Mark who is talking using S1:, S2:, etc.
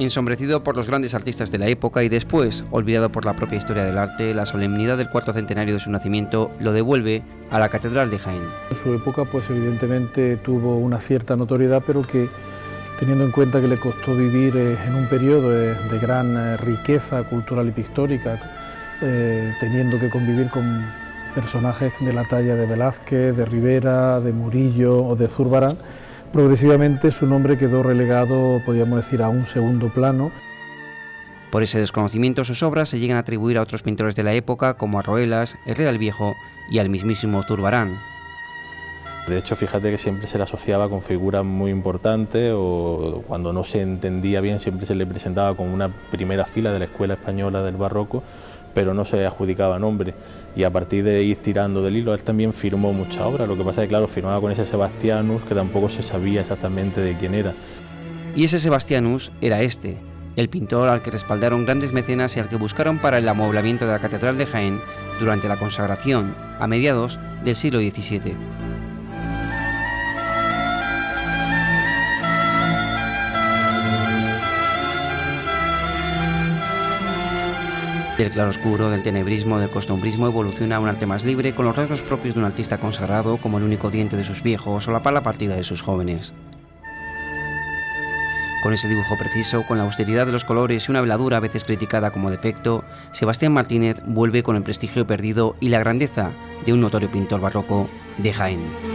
S1: Ensombrecido por los grandes artistas de la época y después olvidado por la propia historia del arte, la solemnidad del cuarto centenario de su nacimiento lo devuelve a la Catedral de Jaén.
S2: En su época, pues evidentemente tuvo una cierta notoriedad, pero que teniendo en cuenta que le costó vivir en un periodo de gran riqueza cultural y pictórica, teniendo que convivir con personajes de la talla de Velázquez, de Ribera, de Murillo o de Zurbarán, progresivamente su nombre quedó relegado, podríamos decir, a un segundo plano.
S1: Por ese desconocimiento sus obras se llegan a atribuir a otros pintores de la época como a Roelas, Herrera el Viejo y al mismísimo Zurbarán.
S3: De hecho, fíjate que siempre se le asociaba con figuras muy importantes o cuando no se entendía bien siempre se le presentaba como una primera fila de la Escuela Española del Barroco, pero no se le adjudicaba nombre, y a partir de ir tirando del hilo él también firmó muchas obras. Lo que pasa es que claro, firmaba con ese Sebastianus que tampoco se sabía exactamente de quién era.
S1: Y ese Sebastianus era este, el pintor al que respaldaron grandes mecenas y al que buscaron para el amueblamiento de la Catedral de Jaén durante la consagración a mediados del siglo XVII. Del claroscuro, del tenebrismo, del costumbrismo evoluciona a un arte más libre con los rasgos propios de un artista consagrado, como el único diente de sus viejos o la pala partida de sus jóvenes. Con ese dibujo preciso, con la austeridad de los colores y una veladura a veces criticada como defecto, Sebastián Martínez vuelve con el prestigio perdido y la grandeza de un notorio pintor barroco de Jaén.